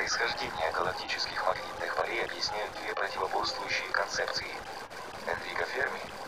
Происхождение галактических магнитных полей объясняют две противоборствующие концепции. Энрико Ферми